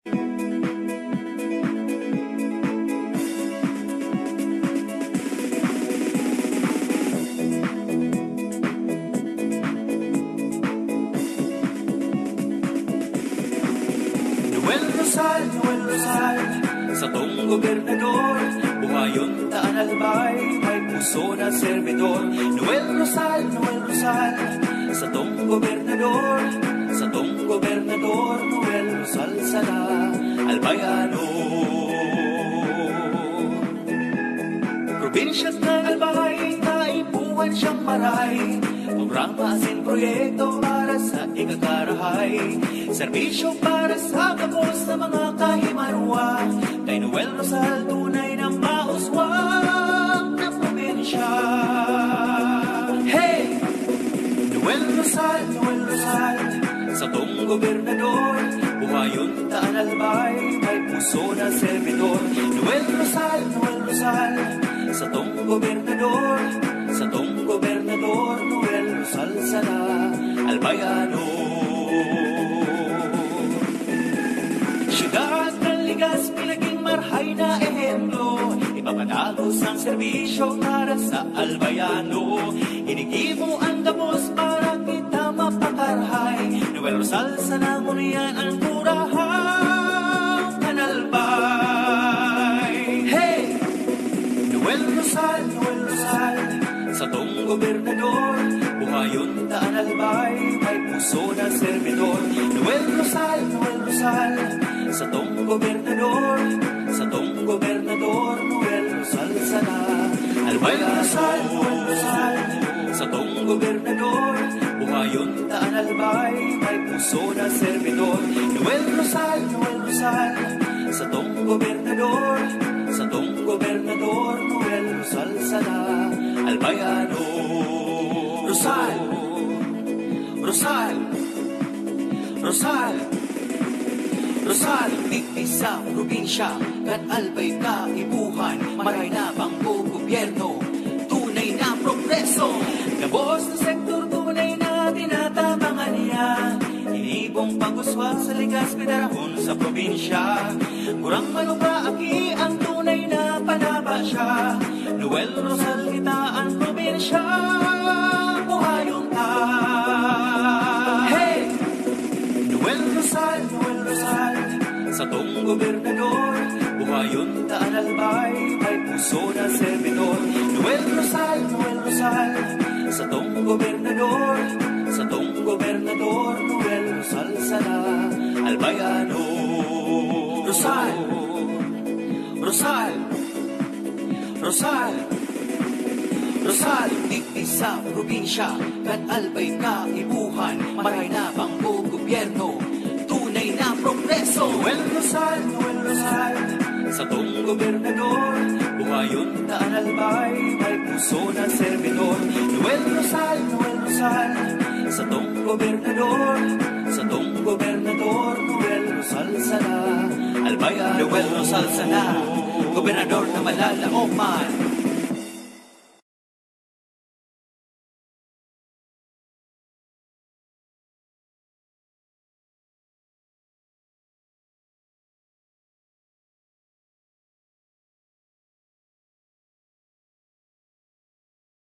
Noel Rosal, sa tong gobernador, Buhayon taan Albay, may puso na servidor. Noel Rosal, sa tong gobernador, Noel Rosal sana, Albayano. Probinsya ng Albay, naipuan siyang maray, programa asin proyekto para sa ikakarahay, serbisyo para sa kapos na mga kahimanwa. Kay Noel Rosal, tunay na mauswang na probinsya. Hey! Noel Rosal, sa tong gobernador, Buhayon taan Albay, may puso na servidor. Noel Rosal, sa tong gobernador, Noel Rosal sana, Albayano. Siyudad ng ligas, pinaging marhay na ehemplo, ipapadagos ang serbisyo para sa Albayano. Inigimo ang gabos para kita mapakarhay, Noel Rosal sana, ngunyan ang kurahang kanalbay. Hey! Noel Rosal, sa tong gobernador, Buhayon taan Albay, may puso na servidor. Noel Rosal, sa tong gobernador, Noel Rosal sana, Albayano. Sa tong gobernador, Buhayon taan Albay, may puso na servidor. Noel Rosal, sa tong gobernador, Noel Rosal sana, Albayano. Rosal, dito sa probinsya, kan Albay ka ibuhan, maray na bangko gobyerno, tunay na progreso. Gabos na sektor, tunay na tinatabangan niya, inibong panguswag sa ligas, pinarahon sa probinsya. Kurang manuka aki ang tunay na panaba siya, Noel Rosal kita ang probinsya, Buhayon ta. Hey! Noel Rosal, sa tong gobernador, Buhayon taan Albay, may puso na servidor. Noel Rosal, sa tong gobernador, Noel Rosal sana, Albayano. Rosal, dito sa probinsya, kan Albay ka ibuhan, maray na bangko gobyerno, tunay na progreso. Noel Rosal, sa tong gobernador, Buhayon taan Albay, may puso na servidor. Noel Rosal, sa tong gobernador, Noel Rosal sana, Albay. Noel Rosal sana, gobernador na malalaoman.